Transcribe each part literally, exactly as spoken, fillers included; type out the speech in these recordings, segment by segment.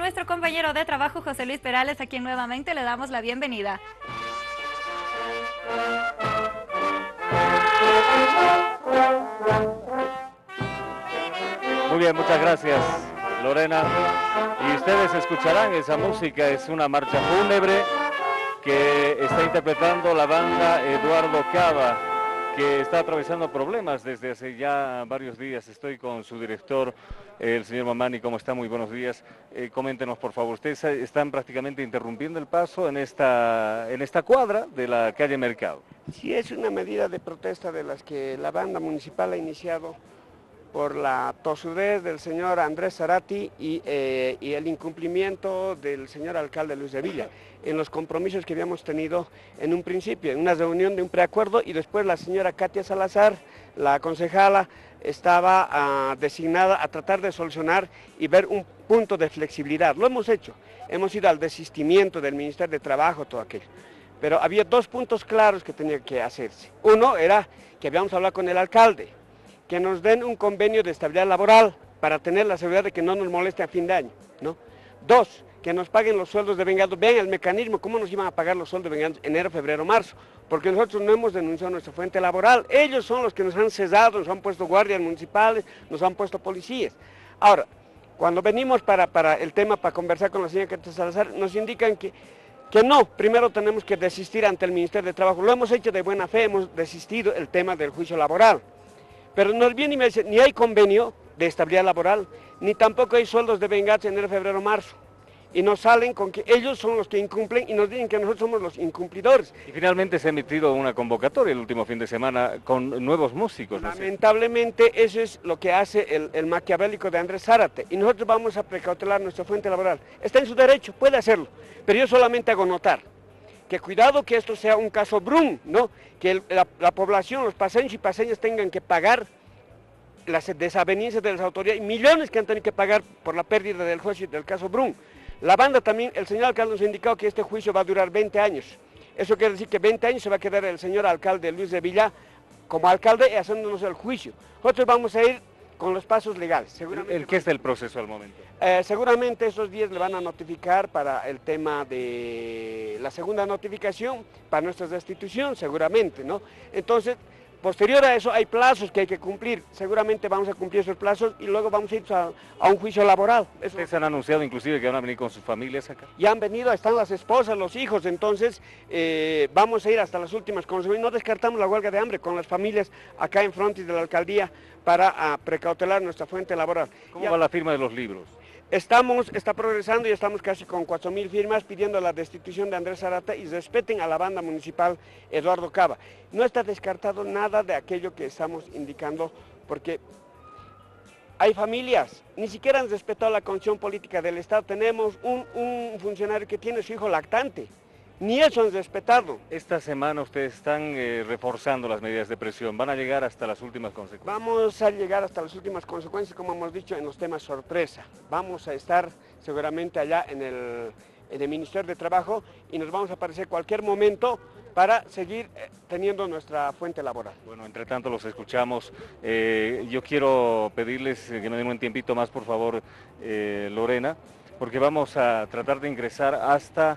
nuestro compañero de trabajo José Luis Perales, a quien nuevamente le damos la bienvenida. Muy bien, muchas gracias, Lorena. Y ustedes escucharán esa música, es una marcha fúnebre que está interpretando la banda Eduardo Cava, que está atravesando problemas desde hace ya varios días. Estoy con su director, el señor Mamani. ¿Cómo está? Muy buenos días. Eh, coméntenos, por favor. Ustedes están prácticamente interrumpiendo el paso en esta, en esta cuadra de la calle Mercado. Sí, es una medida de protesta de las que la banda municipal ha iniciado por la tosudez del señor Andrés Zarate y, eh, y el incumplimiento del señor alcalde Luis de Villa en los compromisos que habíamos tenido en un principio, en una reunión de un preacuerdo, y después la señora Katia Salazar, la concejala, estaba uh, designada a tratar de solucionar y ver un punto de flexibilidad. Lo hemos hecho, hemos ido al desistimiento del Ministerio de Trabajo, todo aquello, pero había dos puntos claros que tenía que hacerse. Uno era que habíamos hablado con el alcalde, que nos den un convenio de estabilidad laboral para tener la seguridad de que no nos moleste a fin de año, ¿no? Dos, que nos paguen los sueldos de vengados. Vean el mecanismo, cómo nos iban a pagar los sueldos de vengados enero, febrero, marzo, porque nosotros no hemos denunciado nuestra fuente laboral. Ellos son los que nos han cesado, nos han puesto guardias municipales, nos han puesto policías. Ahora, cuando venimos para, para el tema, para conversar con la señora Katia Salazar, nos indican que que no, primero tenemos que desistir ante el Ministerio de Trabajo. Lo hemos hecho de buena fe, hemos desistido el tema del juicio laboral. Pero nos viene y me dice, ni hay convenio de estabilidad laboral, ni tampoco hay sueldos de venganza en enero, febrero, marzo. Y nos salen con que ellos son los que incumplen y nos dicen que nosotros somos los incumplidores. Y finalmente se ha emitido una convocatoria el último fin de semana con nuevos músicos. ¿No? Lamentablemente eso es lo que hace el, el maquiavélico de Andrés Zarate, y nosotros vamos a precautelar nuestra fuente laboral. Está en su derecho, puede hacerlo, pero yo solamente hago notar que cuidado que esto sea un caso Brum, ¿no? Que el, la, la población, los paseños y paseñas tengan que pagar las desavenencias de las autoridades, millones que han tenido que pagar por la pérdida del juicio del caso Brum. La banda también, el señor alcalde nos ha indicado que este juicio va a durar veinte años. Eso quiere decir que veinte años se va a quedar el señor alcalde Luis de Villa como alcalde y haciéndonos el juicio. Nosotros vamos a ir con los pasos legales. Seguramente ¿El qué es el proceso al momento? Eh, seguramente esos días le van a notificar para el tema de la segunda notificación para nuestra destitución, seguramente, ¿no? Entonces, posterior a eso hay plazos que hay que cumplir. Seguramente vamos a cumplir esos plazos y luego vamos a ir a, a un juicio laboral. Eso. ¿Ustedes han anunciado inclusive que van a venir con sus familias acá? Ya han venido, están las esposas, los hijos, entonces eh, vamos a ir hasta las últimas consecuencias. No descartamos la huelga de hambre con las familias acá en frontis de la alcaldía para uh, precautelar nuestra fuente laboral. ¿Cómo ya, va la firma de los libros? Estamos, está progresando y estamos casi con cuatro mil firmas pidiendo la destitución de Andrés Zarate y respeten a la banda municipal Eduardo Cava. No está descartado nada de aquello que estamos indicando, porque hay familias, ni siquiera han respetado la constitución política del Estado. Tenemos un, un funcionario que tiene su hijo lactante, ni eso han respetado. Esta semana ustedes están eh, reforzando las medidas de presión, ¿van a llegar hasta las últimas consecuencias? Vamos a llegar hasta las últimas consecuencias, como hemos dicho, en los temas sorpresa. Vamos a estar seguramente allá en el, en el Ministerio de Trabajo y nos vamos a aparecer cualquier momento para seguir teniendo nuestra fuente laboral. Bueno, entre tanto los escuchamos. Eh, yo quiero pedirles que me den un tiempito más, por favor, eh, Lorena, porque vamos a tratar de ingresar hasta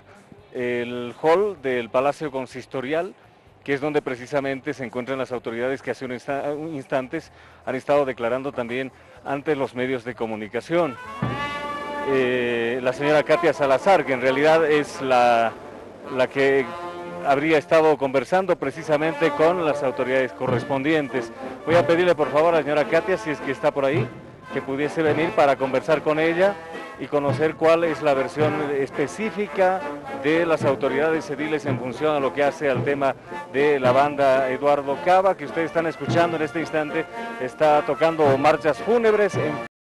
el hall del Palacio Consistorial, que es donde precisamente se encuentran las autoridades que hace unos instantes han estado declarando también ante los medios de comunicación. Eh, la señora Katia Salazar, que en realidad es la, la que habría estado conversando precisamente con las autoridades correspondientes. Voy a pedirle por favor a la señora Katia, si es que está por ahí, que pudiese venir para conversar con ella y conocer cuál es la versión específica de las autoridades ediles en función a lo que hace al tema de la banda Eduardo Cava, que ustedes están escuchando en este instante, está tocando marchas fúnebres en